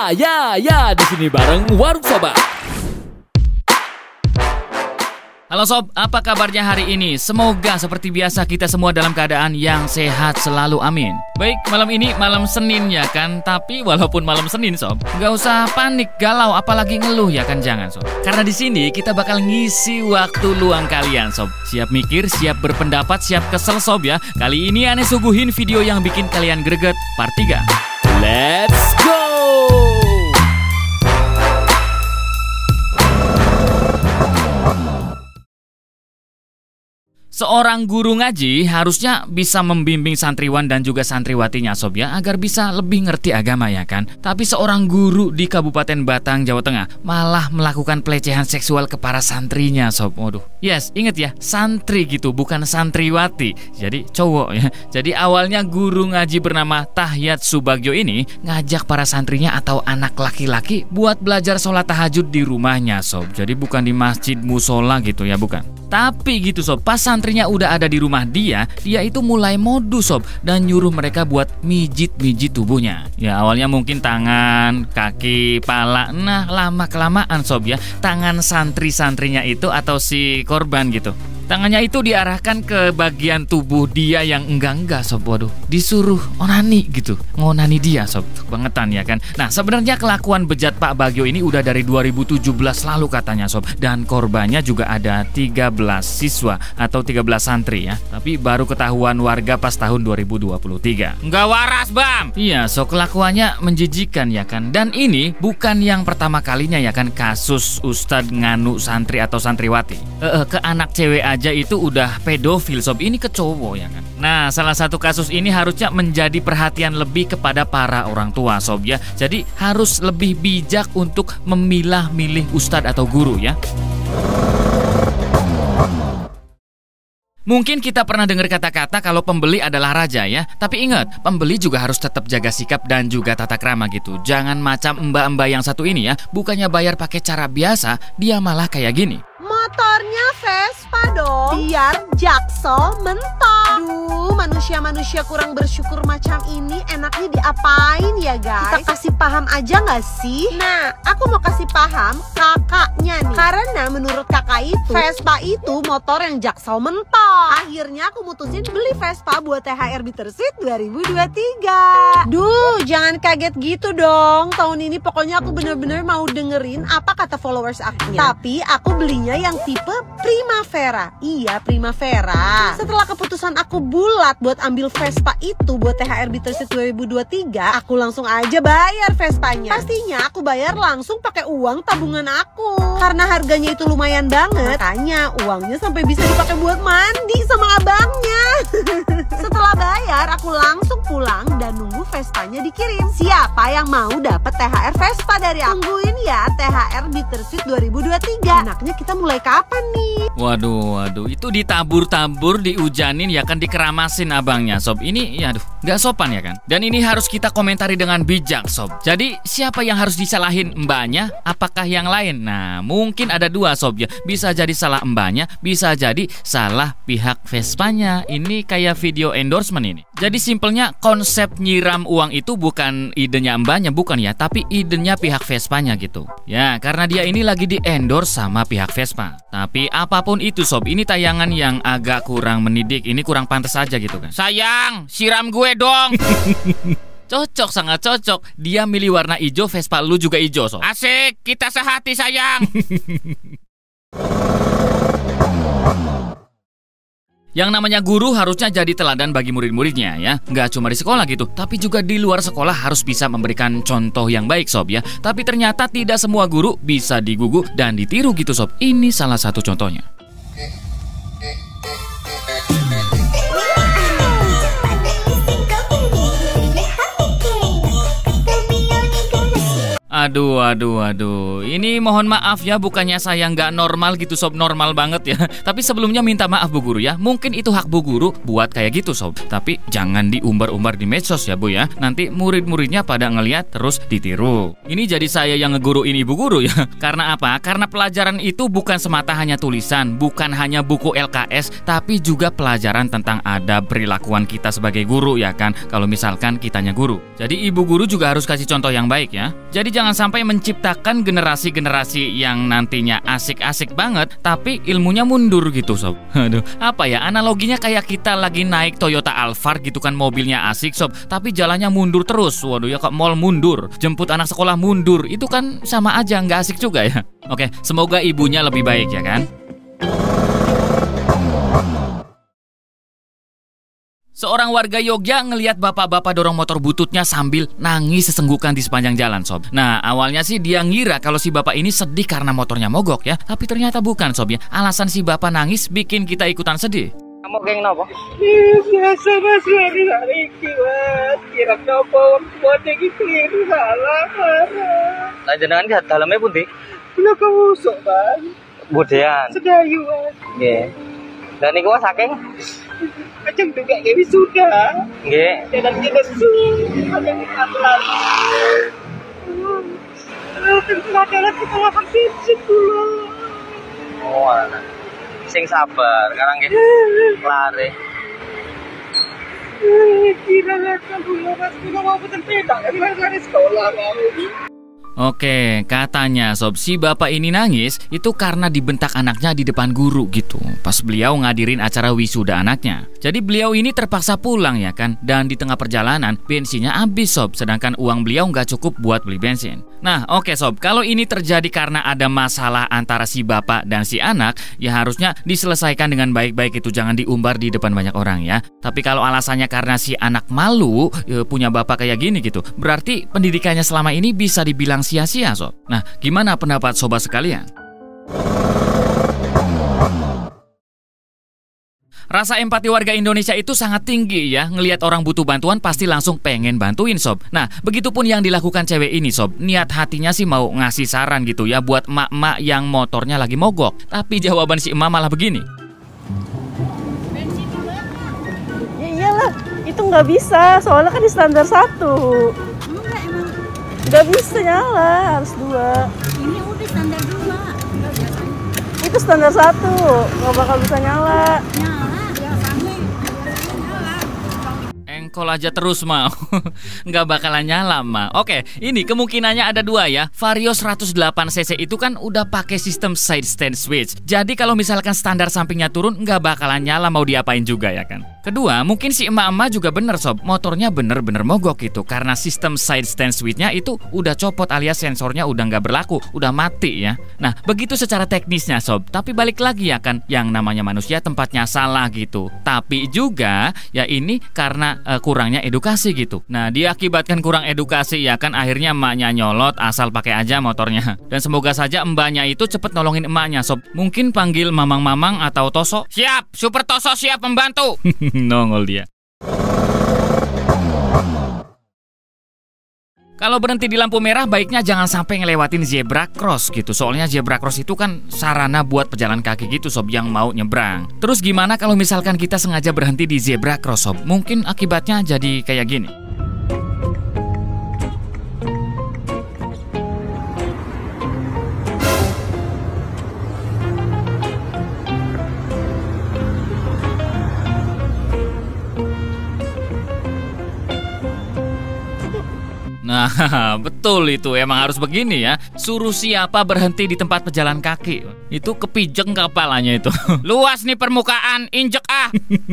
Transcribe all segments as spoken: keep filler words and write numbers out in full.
Ya, ya, ya, di sini bareng Warung Sobat. Halo Sob, apa kabarnya hari ini? Semoga seperti biasa kita semua dalam keadaan yang sehat selalu, amin. Baik, malam ini malam Senin ya kan? Tapi walaupun malam Senin Sob, nggak usah panik, galau, apalagi ngeluh ya kan? Jangan Sob. Karena di sini kita bakal ngisi waktu luang kalian Sob. Siap mikir, siap berpendapat, siap kesel Sob ya. Kali ini aneh suguhin video yang bikin kalian greget, part tiga. Let's go! Seorang guru ngaji harusnya bisa membimbing santriwan dan juga santriwatinya Sob ya, agar bisa lebih ngerti agama ya kan. Tapi seorang guru di Kabupaten Batang, Jawa Tengah malah melakukan pelecehan seksual ke para santrinya Sob. Waduh. Yes, inget ya, santri gitu, bukan santriwati. Jadi cowok ya. Jadi awalnya guru ngaji bernama Tahyat Subagyo ini ngajak para santrinya atau anak laki-laki buat belajar sholat tahajud di rumahnya Sob. Jadi bukan di masjid musola gitu ya, bukan. Tapi gitu Sob, pas santrinya udah ada di rumah dia, dia itu mulai modus Sob dan nyuruh mereka buat mijit-mijit tubuhnya. Ya awalnya mungkin tangan, kaki, pala. Nah lama-kelamaan Sob ya, tangan santri-santrinya itu atau si korban gitu, tangannya itu diarahkan ke bagian tubuh dia yang enggak-enggak Sob. Waduh, disuruh onani gitu, ngonani dia Sob. Bangetan ya kan. Nah sebenarnya kelakuan bejat Pak Bagio ini udah dari dua ribu tujuh belas lalu katanya Sob. Dan korbannya juga ada tiga belas siswa atau tiga belas santri ya. Tapi baru ketahuan warga pas tahun dua ribu dua puluh tiga. Nggak waras Bang. Iya Sob, kelakuannya menjijikan ya kan. Dan ini bukan yang pertama kalinya ya kan kasus Ustadz nganu santri atau santriwati e -e, ke anak cewek aja aja itu udah pedofil Sob, ini ke cowok ya kan. Nah salah satu kasus ini harusnya menjadi perhatian lebih kepada para orang tua Sob ya. Jadi harus lebih bijak untuk memilah-milih ustadz atau guru ya. Mungkin kita pernah dengar kata-kata kalau pembeli adalah raja ya. Tapi ingat, pembeli juga harus tetap jaga sikap dan juga tata krama gitu. Jangan macam mbak-mbak yang satu ini ya. Bukannya bayar pakai cara biasa, dia malah kayak gini. Motornya Vespa dong, biar Jaksel mentok. Duh, manusia-manusia kurang bersyukur macam ini enaknya diapain ya guys? Kita kasih paham aja gak sih? Nah, aku mau kasih paham kakaknya nih. Karena menurut kakak itu, Vespa itu motor yang Jaksel mentok. Akhirnya aku mutusin beli Vespa buat T H R Bittersweet dua ribu dua puluh tiga. Duh, jangan kaget gitu dong. Tahun ini pokoknya aku bener-bener mau dengerin apa kata followers aku. Tapi aku belinya yang tipe Primavera. Iya, Primavera. Setelah keputusan aku bulat buat ambil Vespa itu buat T H R Bittersweet dua ribu dua puluh tiga, aku langsung aja bayar Vespanya. Pastinya aku bayar langsung pakai uang tabungan aku. Karena harganya itu lumayan banget, makanya uangnya sampai bisa dipakai buat mandi sama abangnya. Setelah bayar, aku langsung pulang dan nunggu Vespanya dikirim. Siapa yang mau dapat T H R Vespa dari aku? Tungguin ya T H R Bittersweet dua ribu dua puluh tiga. Enaknya kita mulai kapan nih? Waduh, waduh, itu ditabur-tabur, diujanin ya kan, dikeramasin abangnya Sob. Ini ya aduh, nggak sopan ya kan. Dan ini harus kita komentari dengan bijak Sob. Jadi siapa yang harus disalahin, mbaknya apakah yang lain? Nah mungkin ada dua Sob ya. Bisa jadi salah mbaknya, bisa jadi salah pihak Vespanya. Ini kayak video endorsement ini. Jadi simpelnya konsep nyiram uang itu bukan idenya mbaknya, bukan ya, tapi idenya pihak Vespanya gitu. Ya karena dia ini lagi di endorse sama pihak Vespa. Tapi apapun itu Sob, ini tayangan yang agak kurang mendidik, ini kurang pantas aja gitu kan. Sayang, siram gue dong. Cocok, sangat cocok. Dia milih warna hijau, Vespa lu juga hijau Sob. Asik, kita sehati sayang. Yang namanya guru harusnya jadi teladan bagi murid-muridnya ya. Nggak cuma di sekolah gitu, tapi juga di luar sekolah harus bisa memberikan contoh yang baik Sob ya. Tapi ternyata tidak semua guru bisa digugu dan ditiru gitu Sob. Ini salah satu contohnya. Waduh, waduh, waduh. Ini mohon maaf ya, bukannya saya nggak normal gitu sob, normal banget ya. Tapi sebelumnya minta maaf Bu Guru ya. Mungkin itu hak Bu Guru buat kayak gitu sob. Tapi jangan diumbar-umbar di medsos ya Bu ya. Nanti murid-muridnya pada ngeliat terus ditiru. Ini jadi saya yang ngeguruin Ibu Guru ya. Karena apa? Karena pelajaran itu bukan semata hanya tulisan, bukan hanya buku L K S, tapi juga pelajaran tentang adab perilakuan kita sebagai guru ya kan. Kalau misalkan kitanya guru. Jadi Ibu Guru juga harus kasih contoh yang baik ya. Jadi jangan sampai menciptakan generasi-generasi yang nantinya asik-asik banget tapi ilmunya mundur gitu sob. Aduh, apa ya, analoginya kayak kita lagi naik Toyota Alphard gitu kan, mobilnya asik sob, tapi jalannya mundur terus. Waduh ya, kok mall mundur, jemput anak sekolah mundur, itu kan sama aja nggak asik juga ya. Oke, semoga ibunya lebih baik ya kan. Seorang warga Yogya ngelihat bapak-bapak dorong motor bututnya sambil nangis sesenggukan di sepanjang jalan sob. Nah awalnya sih dia ngira kalau si bapak ini sedih karena motornya mogok ya. Tapi ternyata bukan sob ya. Alasan si bapak nangis bikin kita ikutan sedih. Kamu geng nopo? Biasa mas, hari-hari kiwat kira nopo buat iki keliru salah marah. Lah jenengan ki dalamnya pundi? Kula kawusuk Bang. Budean. Sedayu Mas. Nggih. Lah niku saking Ajeng juga kayak wisuda. nggih. Dan kita su, ada di kantor. Tentu adalah kita lakukan fisik dulu. Oh, anak. Sing sabar, sekarang nggih lare. Kira kan dulu Mas, kita mau putar pedak kan di sekolah mau. Oke, katanya sob, si bapak ini nangis itu karena dibentak anaknya di depan guru gitu. Pas beliau ngadirin acara wisuda anaknya. Jadi beliau ini terpaksa pulang ya kan. Dan di tengah perjalanan bensinnya habis sob. Sedangkan uang beliau nggak cukup buat beli bensin. Nah oke sob, kalau ini terjadi karena ada masalah antara si bapak dan si anak, ya harusnya diselesaikan dengan baik-baik itu. Jangan diumbar di depan banyak orang ya. Tapi kalau alasannya karena si anak malu ya, punya bapak kayak gini gitu, berarti pendidikannya selama ini bisa dibilang sia-sia sob. Nah gimana pendapat sobat sekalian? Rasa empati warga Indonesia itu sangat tinggi ya. Ngelihat orang butuh bantuan pasti langsung pengen bantuin sob. Nah begitupun yang dilakukan cewek ini sob. Niat hatinya sih mau ngasih saran gitu ya buat emak-emak yang motornya lagi mogok. Tapi jawaban si emak malah begini. Ya iyalah, itu nggak bisa. Soalnya kan di standar satu. Enggak, emang Nggak bisa nyala, harus dua. ini udah standar dua. Enggak biasanya. Itu standar satu, nggak bakal bisa nyala. Nyala, biasanya. Biasanya nyala. Engkol aja terus mau. Nggak bakalan nyala mah. Oke, ini kemungkinannya ada dua ya. Vario seratus delapan cc itu kan udah pakai sistem side stand switch. Jadi kalau misalkan standar sampingnya turun, nggak bakalan nyala mau diapain juga ya kan. Kedua, mungkin si emak-emak juga bener sob, motornya bener-bener mogok gitu. Karena sistem side stand switch-nya itu udah copot alias sensornya udah nggak berlaku, udah mati ya. Nah, begitu secara teknisnya sob. Tapi balik lagi ya kan, yang namanya manusia tempatnya salah gitu. Tapi juga ya ini karena uh, kurangnya edukasi gitu. Nah, diakibatkan kurang edukasi ya kan, akhirnya emaknya nyolot asal pakai aja motornya. Dan semoga saja mbaknya itu cepet nolongin emaknya sob. Mungkin panggil mamang-mamang atau Toso. Siap, Super Toso siap membantu. Nongol dia. Kalau berhenti di lampu merah baiknya jangan sampai ngelewatin zebra cross gitu. Soalnya zebra cross itu kan sarana buat pejalan kaki gitu sob yang mau nyebrang. Terus gimana kalau misalkan kita sengaja berhenti di zebra cross sob? Mungkin akibatnya jadi kayak gini. Nah, betul itu. Emang harus begini ya. Suruh siapa berhenti di tempat pejalan kaki, itu kepijeng kepalanya itu. Luas nih permukaan, injek ah.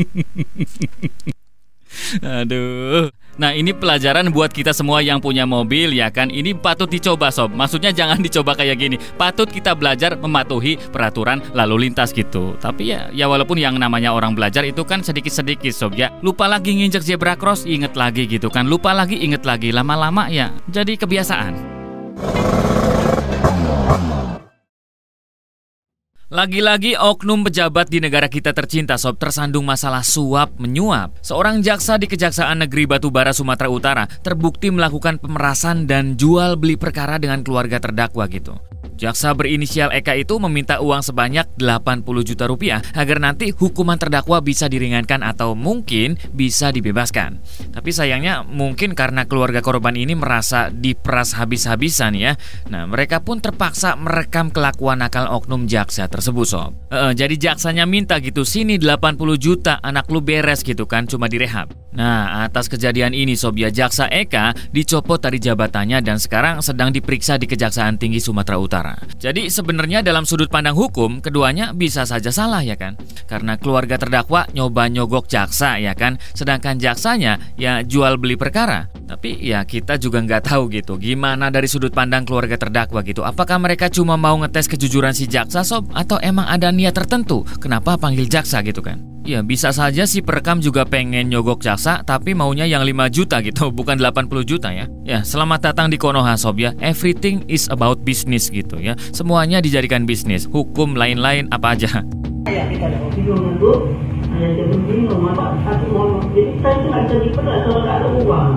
Aduh. Nah ini pelajaran buat kita semua yang punya mobil ya kan. Ini patut dicoba sob. Maksudnya jangan dicoba kayak gini. Patut kita belajar mematuhi peraturan lalu lintas gitu. Tapi ya ya walaupun yang namanya orang belajar itu kan sedikit-sedikit sob ya. Lupa lagi nginjek zebra cross, inget lagi gitu kan. Lupa lagi, inget lagi. Lama-lama ya jadi kebiasaan. Lagi-lagi oknum pejabat di negara kita tercinta sob tersandung masalah suap menyuap. Seorang jaksa di Kejaksaan Negeri Batubara, Sumatera Utara terbukti melakukan pemerasan dan jual beli perkara dengan keluarga terdakwa gitu. Jaksa berinisial Eka itu meminta uang sebanyak delapan puluh juta rupiah agar nanti hukuman terdakwa bisa diringankan atau mungkin bisa dibebaskan. Tapi sayangnya mungkin karena keluarga korban ini merasa diperas habis-habisan ya. Nah, mereka pun terpaksa merekam kelakuan nakal oknum jaksa tersebut sob. E -e, jadi jaksanya minta gitu, sini delapan puluh juta, anak lu beres gitu kan, cuma direhab. Nah, atas kejadian ini sob ya, jaksa Eka dicopot dari jabatannya dan sekarang sedang diperiksa di Kejaksaan Tinggi Sumatera Utara. Jadi sebenarnya dalam sudut pandang hukum, keduanya bisa saja salah ya kan? Karena keluarga terdakwa nyoba nyogok jaksa ya kan, sedangkan jaksanya ya jual beli perkara. Tapi ya kita juga nggak tahu gitu, gimana dari sudut pandang keluarga terdakwa gitu. Apakah mereka cuma mau ngetes kejujuran si jaksa sob, atau emang ada niat tertentu kenapa panggil jaksa gitu kan? Ya bisa saja si perekam juga pengen nyogok jaksa tapi maunya yang lima juta gitu, bukan delapan puluh juta ya. Ya, selamat datang di Konoha sob ya. Everything is about business gitu ya. Semuanya dijadikan bisnis, hukum lain-lain apa aja. Ya, kita ada video dulu, hanya jadi bingung apa satu mau. Jadi kita itu nggak bisa diperas kalau nggak ada uang.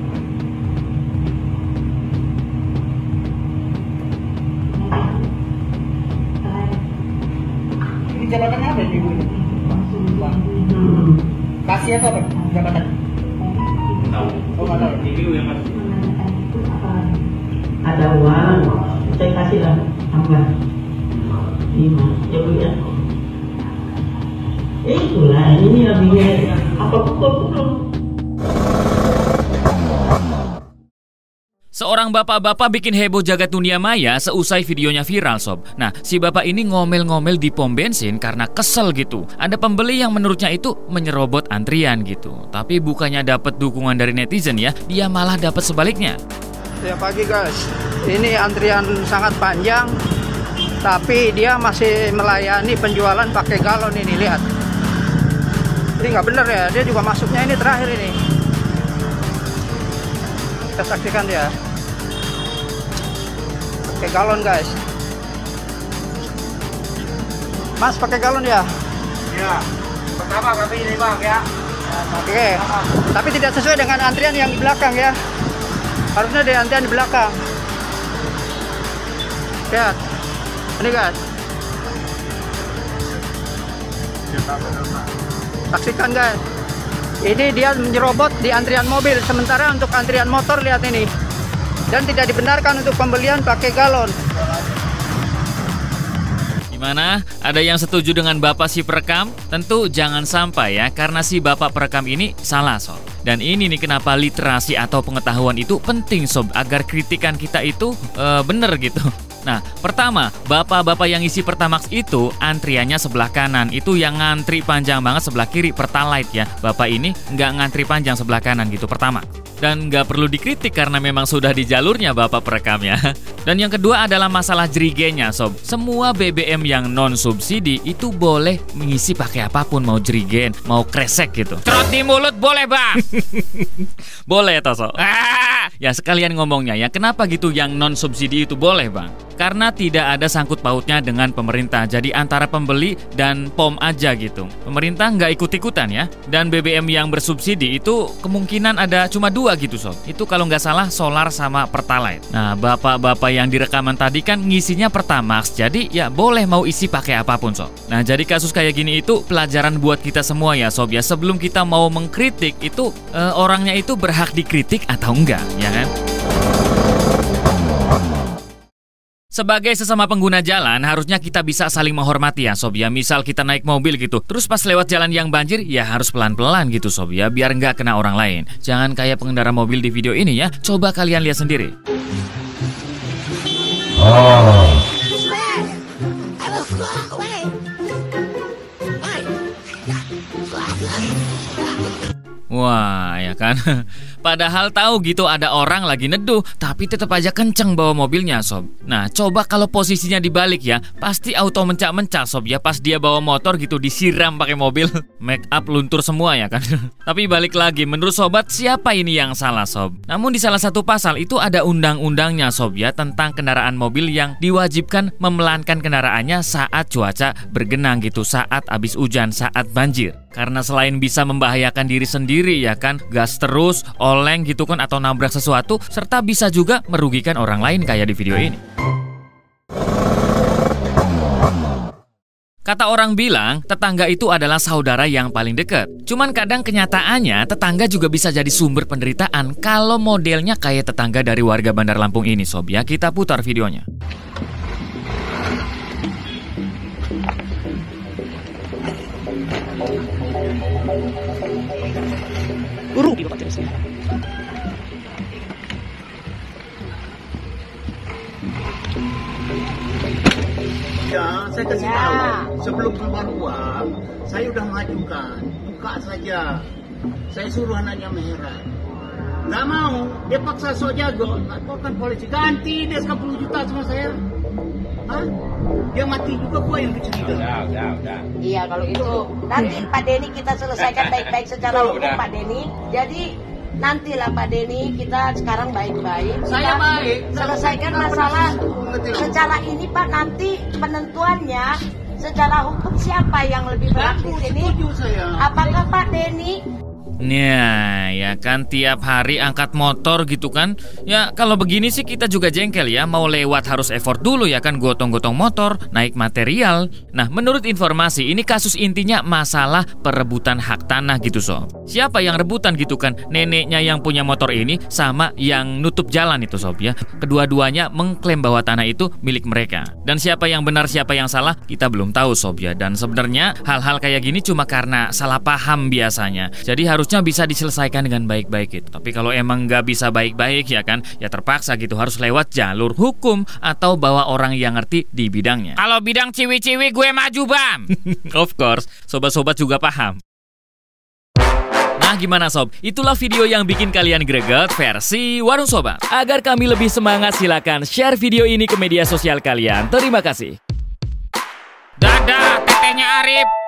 Ini jabatannya apa ibu? Kasih apa jabatan? Tahu. Oh nggak tahu. Ada uang, saya kasih lah. Apa? Lima. Ya bu ya. Eh itulah ini lebihnya apa pukul-pukul. Seorang bapak-bapak bikin heboh jagat dunia maya seusai videonya viral sob. Nah, si bapak ini ngomel-ngomel di pom bensin karena kesel gitu. Ada pembeli yang menurutnya itu menyerobot antrian gitu. Tapi bukannya dapat dukungan dari netizen ya, dia malah dapat sebaliknya. Ya pagi guys, ini antrian sangat panjang, tapi dia masih melayani penjualan pakai galon ini, lihat. Ini nggak bener ya, dia juga masuknya ini terakhir ini. Kita saksikan dia pakai galon guys. Mas pakai galon ya? Ya, pertama kami ini bang ya. Oke, tapi tidak sesuai dengan antrian yang di belakang ya. Harusnya di antrian di belakang. Lihat, ini guys. Saksikan guys. Ini dia menyerobot di antrian mobil, sementara untuk antrian motor lihat ini. Dan tidak dibenarkan untuk pembelian pakai galon. Gimana? Ada yang setuju dengan bapak si perekam? Tentu jangan sampai ya, karena si bapak perekam ini salah sob. Dan ini nih kenapa literasi atau pengetahuan itu penting sob, agar kritikan kita itu uh, bener gitu. Nah, pertama, bapak-bapak yang isi Pertamax itu antriannya sebelah kanan. Itu yang ngantri panjang banget sebelah kiri Pertalite ya. Bapak ini nggak ngantri panjang sebelah kanan gitu, pertama. Dan nggak perlu dikritik karena memang sudah di jalurnya bapak perekamnya. Dan yang kedua adalah masalah jerigennya sob. Semua B B M yang non subsidi itu boleh mengisi pakai apapun, mau jerigen, mau kresek gitu. Cerot di mulut boleh bang. Boleh toh sob. Ah, ya sekalian ngomongnya ya, kenapa gitu yang non subsidi itu boleh bang? Karena tidak ada sangkut pautnya dengan pemerintah. Jadi antara pembeli dan P O M aja gitu. Pemerintah nggak ikut-ikutan ya. Dan B B M yang bersubsidi itu kemungkinan ada cuma dua gitu sob. Itu kalau nggak salah solar sama Pertalite. Nah, bapak-bapak yang direkaman tadi kan ngisinya Pertamax. Jadi ya boleh mau isi pakai apapun sob. Nah, jadi kasus kayak gini itu pelajaran buat kita semua ya sob ya. Sebelum kita mau mengkritik itu eh, orangnya itu berhak dikritik atau enggak, ya kan? Sebagai sesama pengguna jalan, harusnya kita bisa saling menghormati ya sob ya. Misal kita naik mobil gitu, terus pas lewat jalan yang banjir, ya harus pelan-pelan gitu sob ya, biar nggak kena orang lain. Jangan kayak pengendara mobil di video ini ya, coba kalian lihat sendiri. Oh. Wah, ya kan? Padahal tahu gitu ada orang lagi neduh, tapi tetap aja kenceng bawa mobilnya, sob. Nah, coba kalau posisinya dibalik ya, pasti auto mencak-mencak, sob ya. Pas dia bawa motor gitu disiram pakai mobil, make up luntur semua ya kan? Tapi balik lagi, menurut sobat siapa ini yang salah, sob? Namun di salah satu pasal itu ada undang-undangnya, sob ya, tentang kendaraan mobil yang diwajibkan memelankan kendaraannya saat cuaca bergenang gitu, saat habis hujan, saat banjir. Karena selain bisa membahayakan diri sendiri ya kan, gas terus, oleng gitu kan, atau nabrak sesuatu, serta bisa juga merugikan orang lain kayak di video ini. Kata orang bilang, tetangga itu adalah saudara yang paling dekat. Cuman kadang kenyataannya, tetangga juga bisa jadi sumber penderitaan kalau modelnya kayak tetangga dari warga Bandar Lampung ini, sob ya. Kita putar videonya. Burung di Bapak jenisnya. Ya, saya kasih Ya. tahu. Sebelum keluar uang, saya udah mengajukan. Buka saja. Saya suruh anaknya Meheran. Nggak mau. Dia paksa sok jago. Laporkan polisi. Ganti dia sepuluh juta sama saya. Hah? Dia mati juga gua yang dicurigai. Udah, udah, udah. Iya, kalau itu nanti Pak Denny kita selesaikan baik-baik secara Tuh, hukum, udah. Pak Denny. Jadi nantilah Pak Denny, kita sekarang baik-baik. Saya Kita baik. Selesaikan Nggak masalah pernah ngerti. secara ini Pak. Nanti penentuannya secara hukum siapa yang lebih berat di sini? Setuju saya. Apakah Pak Denny? Nah, ya kan tiap hari angkat motor gitu kan. Ya kalau begini sih kita juga jengkel ya. Mau lewat harus effort dulu ya kan, gotong-gotong motor, naik material. Nah, menurut informasi ini kasus intinya masalah perebutan hak tanah gitu, sob. Siapa yang rebutan gitu kan? Neneknya yang punya motor ini sama yang nutup jalan itu, sob ya. Kedua-duanya mengklaim bahwa tanah itu milik mereka. Dan siapa yang benar siapa yang salah kita belum tahu, sob ya. Dan sebenarnya hal-hal kayak gini cuma karena salah paham biasanya. Jadi harusnya bisa diselesaikan dengan baik-baik gitu. Tapi kalau emang nggak bisa baik-baik ya kan, ya terpaksa gitu harus lewat jalur hukum atau bawa orang yang ngerti di bidangnya. Kalau bidang ciwi-ciwi gue maju, Bam. Of course, sobat-sobat juga paham. Nah gimana sob? Itulah video yang bikin kalian greget versi Warung Sobat. Agar kami lebih semangat, silakan share video ini ke media sosial kalian. Terima kasih. Dadah, tetenya Arif.